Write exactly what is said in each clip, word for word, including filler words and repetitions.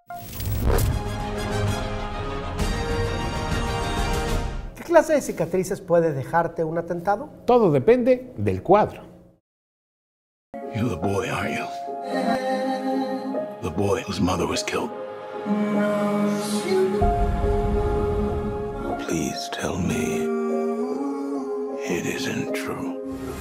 ¿Qué clase de cicatrices puede dejarte un atentado? Todo depende del cuadro. You're the boy, aren't you? The boy whose mother was killed. Please tell me it isn't true.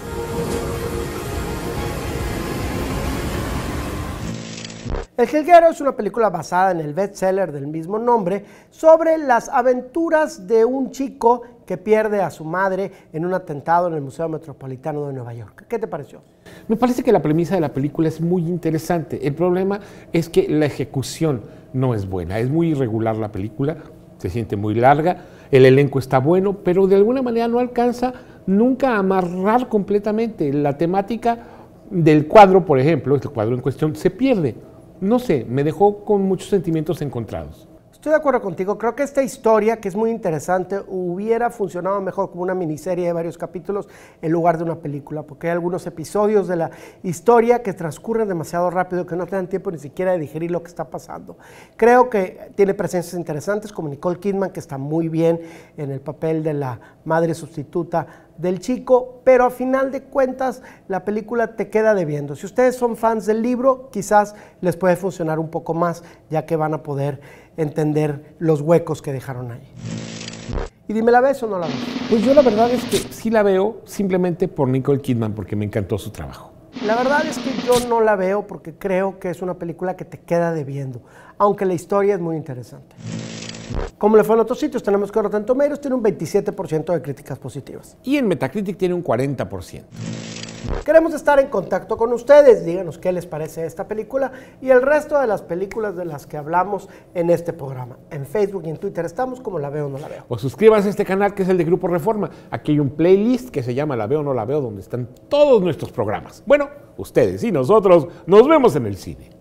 El Jilguero es una película basada en el bestseller del mismo nombre sobre las aventuras de un chico que pierde a su madre en un atentado en el Museo Metropolitano de Nueva York. ¿Qué te pareció? Me parece que la premisa de la película es muy interesante. El problema es que la ejecución no es buena. Es muy irregular la película, se siente muy larga, el elenco está bueno, pero de alguna manera no alcanza nunca a amarrar completamente. La temática del cuadro, por ejemplo, este cuadro en cuestión, se pierde. No sé, me dejó con muchos sentimientos encontrados. Estoy de acuerdo contigo, creo que esta historia, que es muy interesante, hubiera funcionado mejor como una miniserie de varios capítulos en lugar de una película, porque hay algunos episodios de la historia que transcurren demasiado rápido, que no te dan tiempo ni siquiera de digerir lo que está pasando. Creo que tiene presencias interesantes como Nicole Kidman, que está muy bien en el papel de la madre sustituta del chico, pero a final de cuentas la película te queda debiendo. Si ustedes son fans del libro, quizás les puede funcionar un poco más, ya que van a poder entender los huecos que dejaron ahí. Y dime, ¿la ves o no la ves? Pues yo la verdad es que sí la veo simplemente por Nicole Kidman, porque me encantó su trabajo. La verdad es que yo no la veo porque creo que es una película que te queda debiendo, aunque la historia es muy interesante. Como le fue en otros sitios, tenemos que Rotten Tomatoes tiene un veintisiete por ciento de críticas positivas. Y en Metacritic tiene un cuarenta por ciento. Queremos estar en contacto con ustedes, díganos qué les parece esta película y el resto de las películas de las que hablamos en este programa. En Facebook y en Twitter estamos como La Veo o No La Veo. O suscríbanse a este canal que es el de Grupo Reforma. Aquí hay un playlist que se llama La Veo o No La Veo, donde están todos nuestros programas. Bueno, ustedes y nosotros nos vemos en el cine.